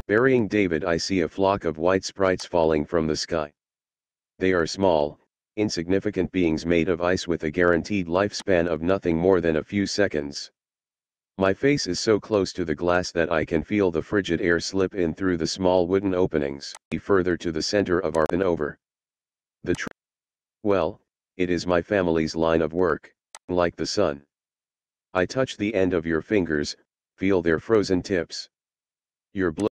Burying David, I see a flock of white sprites falling from the sky. They are small, insignificant beings made of ice with a guaranteed lifespan of nothing more than a few seconds. My face is so close to the glass that I can feel the frigid air slip in through the small wooden openings. Further to the center of our and over. Well, it is my family's line of work, like the sun. I touch the end of your fingers, feel their frozen tips. Your blood